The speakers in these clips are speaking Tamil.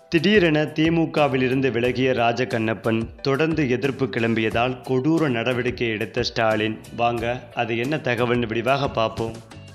திடீரென திமுகவிலிருந்து விலகிய ராஜகண்ணப்பன் தொடர்ந்து எதிர்ப்பு கிளம்பியதால் கொடூர நடவடிக்கை எடுத்த ஸ்டாலின். வாங்க அது என்ன தகவல்னு விரிவாக பார்ப்போம்.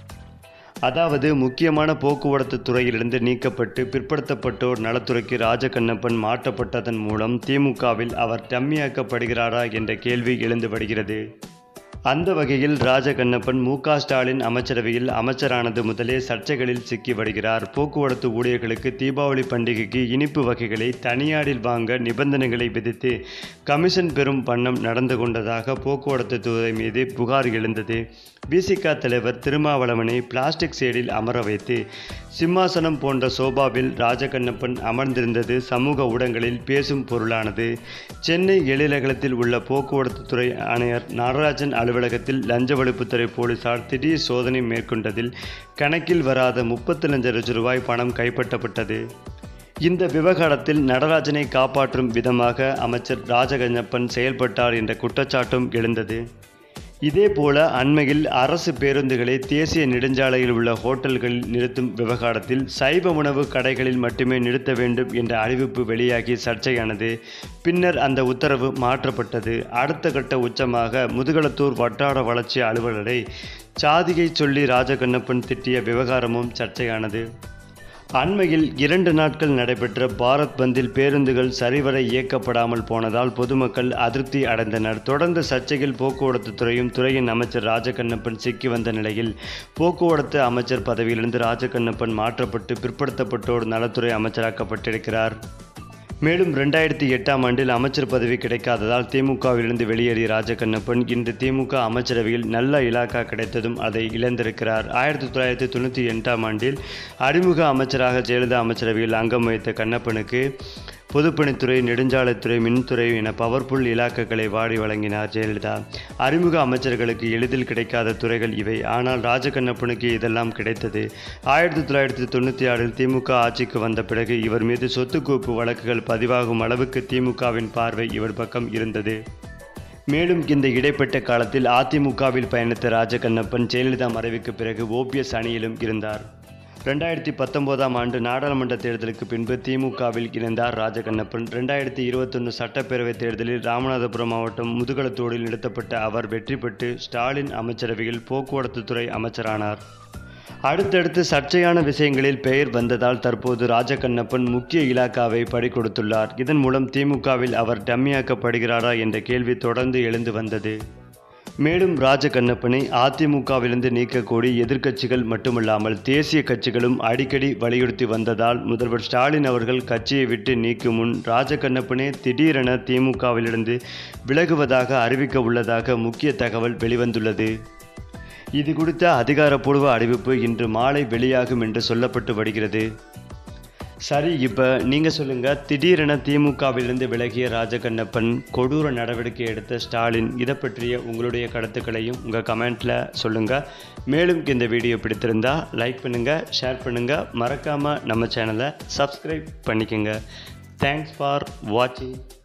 அதாவது முக்கியமான போக்குவரத்து துறையிலிருந்து நீக்கப்பட்டு பிற்படுத்தப்பட்டோர் நலத்துறைக்கு ராஜகண்ணப்பன் மாற்றப்பட்டதன் மூலம் திமுகவில் அவர் டம்மியாக்கப்படுகிறாரா என்ற கேள்வி எழுந்து வருகிறது. அந்த வகையில் ராஜகண்ணப்பன் மு.க. ஸ்டாலின் அமைச்சரவையில் அமைச்சரானது முதலே சர்ச்சைகளில் சிக்கி வருகிறார். போக்குவரத்து ஊழியர்களுக்கு தீபாவளி பண்டிகைக்கு இனிப்பு வகைகளை தனியாரில் வாங்க நிபந்தனைகளை விதித்து கமிஷன் பெறும் வண்ணம் நடந்து கொண்டதாக போக்குவரத்து துறை மீது புகார் எழுந்தது. வி.சி.க. தலைவர் திருமாவளவனை பிளாஸ்டிக் சேடில் அமர வைத்து சிம்மாசனம் போன்ற சோபாவில் ராஜகண்ணப்பன் அமர்ந்திருந்தது சமூக ஊடகங்களில் பேசும் பொருளானது. சென்னை எழிலகலத்தில் உள்ள போக்குவரத்து துறை ஆணையர் நடராஜன் அலுவலகத்தில் லஞ்ச ஒழிப்புத்துறை போலீசார் திடீர் சோதனை மேற்கொண்டதில் கணக்கில் வராத 30 லட்சம் ரூபாய் பணம் கைப்பற்றப்பட்டது. இந்த விவகாரத்தில் நடராஜனை காப்பாற்றும் விதமாக அமைச்சர் ராஜகண்ணப்பன் செயல்பட்டார் என்ற குற்றச்சாட்டும் எழுந்தது. இதேபோல அண்மையில் அரசு பேருந்துகளை தேசிய நெடுஞ்சாலையில் உள்ள ஹோட்டல்களில் நிறுத்தும் விவகாரத்தில் சைவ உணவு கடைகளில் மட்டுமே நிறுத்த வேண்டும் என்ற அறிவிப்பு வெளியாகி சர்ச்சையானது. பின்னர் அந்த உத்தரவு மாற்றப்பட்டது. அடுத்த கட்ட உச்சமாக முதுகளத்தூர் வட்டார வளர்ச்சி அலுவலரை சாதியை சொல்லி ராஜகண்ணப்பன் திட்டிய விவகாரமும் சர்ச்சையானது. அண்மையில் 2 நாட்கள் நடைபெற்ற பாரத் பந்தில் பேருந்துகள் சரிவர இயக்கப்படாமல் போனதால் பொதுமக்கள் அதிருப்தி அடைந்தனர். தொடர்ந்து சர்ச்சையில் போக்குவரத்து துறையும் துறையின் அமைச்சர் ராஜகண்ணப்பன் சிக்கி வந்த நிலையில் போக்குவரத்து அமைச்சர் பதவியிலிருந்து ராஜகண்ணப்பன் மாற்றப்பட்டு பிற்படுத்தப்பட்டோர் நலத்துறை அமைச்சராக்கப்பட்டிருக்கிறார். மேலும் 2008ஆம் ஆண்டில் அமைச்சர் பதவி கிடைக்காததால் திமுகவிலிருந்து வெளியேறிய ராஜகண்ணப்பன் இன்று திமுக அமைச்சரவையில் நல்ல இலாக்கா கிடைத்ததும் அதை இழந்திருக்கிறார். 1998ஆம் ஆண்டில் அறிமுக அமைச்சராக ஜெயலலிதா அமைச்சரவையில் அங்கம் வகித்த கண்ணப்பனுக்கு பொதுப்பணித்துறை, நெடுஞ்சாலைத்துறை, மின்துறை என பவர்ஃபுல் இலாக்காக்களை வாரி வழங்கினார் ஜெயலலிதா. அறிமுக அமைச்சர்களுக்கு எளிதில் கிடைக்காத துறைகள் இவை. ஆனால் ராஜகண்ணப்பனுக்கு இதெல்லாம் கிடைத்தது. 1996இல் திமுக ஆட்சிக்கு வந்த பிறகு இவர் மீது சொத்து குவிப்பு வழக்குகள் பதிவாகும் அளவுக்கு திமுகவின் பார்வை இவர் பக்கம் இருந்தது. மேலும் இந்த இடைப்பட்ட காலத்தில் அதிமுகவில் பயணித்த ராஜகண்ணப்பன் ஜெயலலிதா மறைவுக்கு பிறகு ஓபிஎஸ் அணியிலும் இருந்தார். 2019ஆம் ஆண்டு நாடாளுமன்ற தேர்தலுக்கு பின்பு திமுகவில் இணைந்தார் ராஜகண்ணப்பன். 2021 சட்டப்பேரவைத் தேர்தலில் ராமநாதபுரம் மாவட்டம் முதுகளத்தூரில் நிறுத்தப்பட்ட அவர் வெற்றி பெற்று ஸ்டாலின் அமைச்சரவையில் போக்குவரத்து துறை அமைச்சரானார். அடுத்தடுத்து சர்ச்சையான விஷயங்களில் பெயர் வந்ததால் தற்போது ராஜகண்ணப்பன் முக்கிய இலாக்காவை பறிகொடுத்துள்ளார். இதன் மூலம் திமுகவில் அவர் டம்மியாக்கப்படுகிறாரா என்ற கேள்வி தொடர்ந்து எழுந்து வந்தது. மேலும் ராஜகண்ணப்பனை அதிமுகவிலிருந்து நீக்கக்கோரி எதிர்க்கட்சிகள் மட்டுமல்லாமல் தேசிய கட்சிகளும் அடிக்கடி வலியுறுத்தி வந்ததால் முதல்வர் ஸ்டாலின் அவர்கள் கட்சியை விட்டு நீக்கும் முன் ராஜகண்ணப்பனே திடீரென திமுகவிலிருந்து விலகுவதாக அறிவிக்க உள்ளதாக முக்கிய தகவல் வெளிவந்துள்ளது. இது குறித்த அதிகாரப்பூர்வ அறிவிப்பு இன்று மாலை வெளியாகும் என்று சொல்லப்பட்டு வருகிறது. சரி, இப்போ நீங்கள் சொல்லுங்கள், திடீரென திமுகவிலிருந்து விலகிய ராஜகண்ணப்பன் கொடூர நடவடிக்கை எடுத்த ஸ்டாலின், இதை பற்றிய உங்களுடைய கருத்துக்களையும் உங்கள் கமெண்ட்டில் சொல்லுங்கள். மேலும் இந்த வீடியோ பிடித்திருந்தால் லைக் பண்ணுங்கள், ஷேர் பண்ணுங்கள், மறக்காமல் நம்ம சேனலை சப்ஸ்கிரைப் பண்ணிக்கோங்க. தேங்க்ஸ் ஃபார் வாட்சிங்.